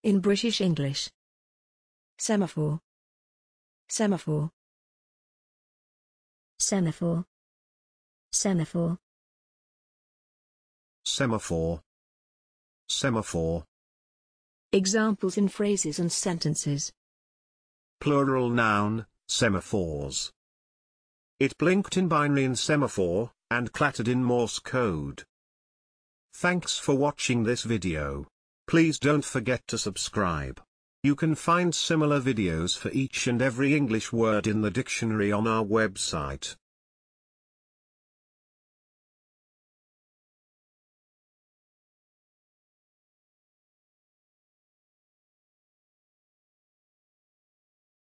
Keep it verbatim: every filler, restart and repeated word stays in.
In British English. Semaphore. Semaphore. Semaphore. Semaphore. Semaphore. Semaphore. Examples in phrases and sentences. Plural noun, semaphores. It blinked in binary semaphore, and clattered in Morse code. Thanks for watching this video. Please don't forget to subscribe. You can find similar videos for each and every English word in the dictionary on our website.